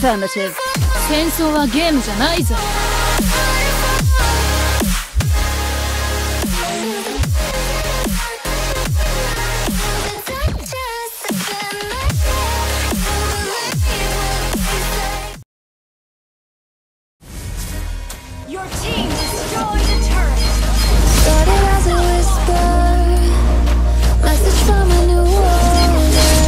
Affirmative. 戦争はゲームじゃないぞ。 Your team destroyed a turret. Started as a whisper, message from a new world.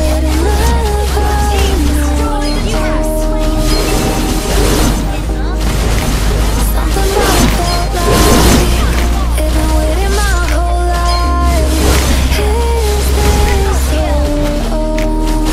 Something about it felt like it been waiting my whole life. Is this home?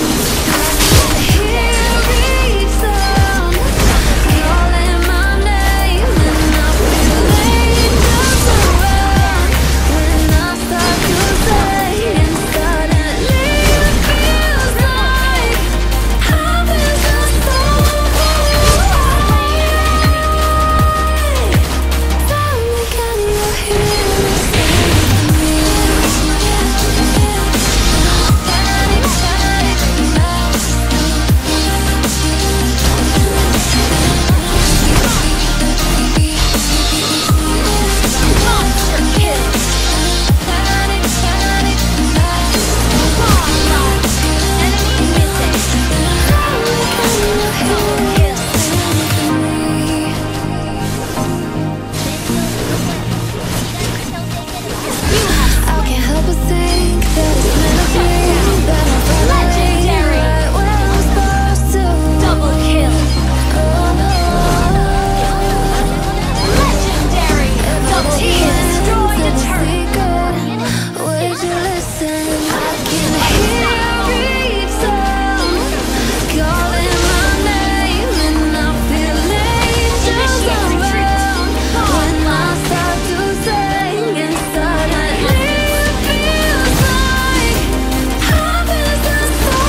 Here reach them, calling my name, and I feel angels around. When I start to say, and suddenly it feels like heaven's just so finally can you hear Monster kill. Enemy missing. I can't help but think that it's meant to be, that I'm finally Legendary. right where I'm supposed to. Double kill. Legendary. The team destroyed a turret. Would you listen? I can hear reach them, calling my name, and I feel angels around. When I start to sing, and suddenly it feels like heaven's just so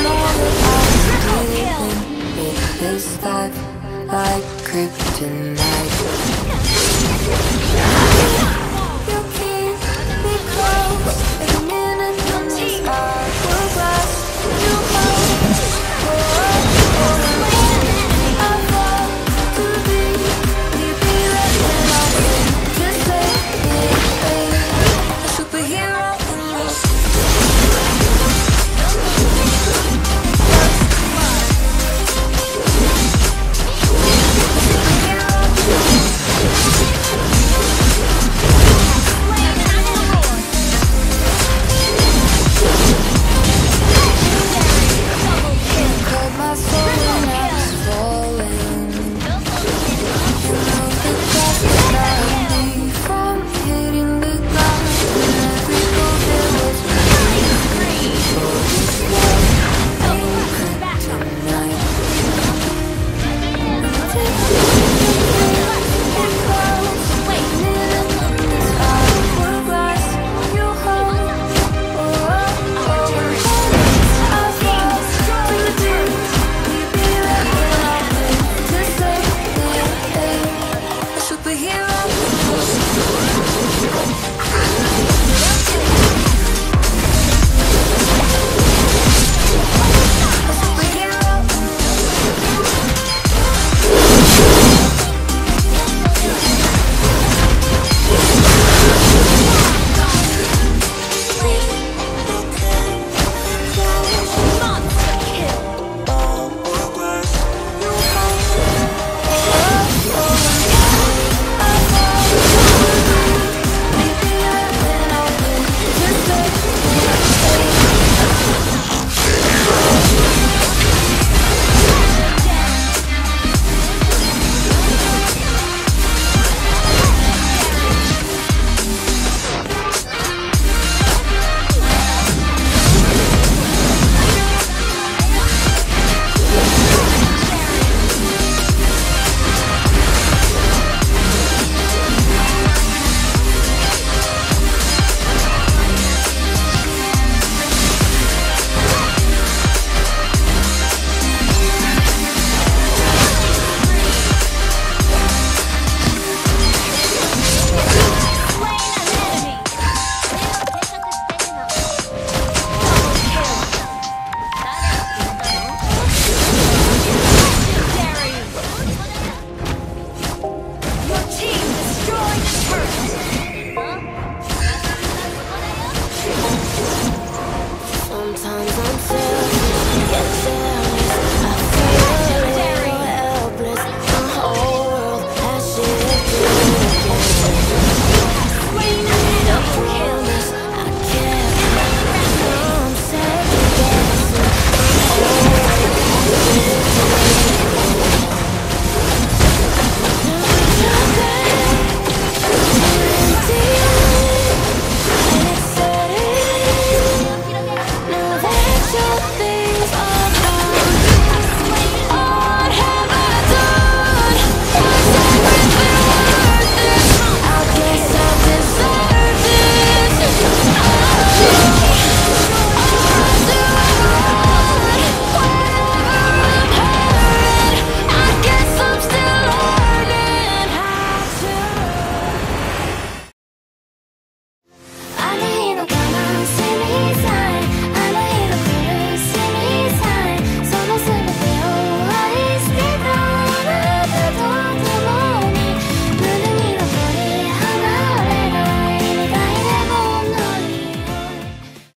This life like kryptonite.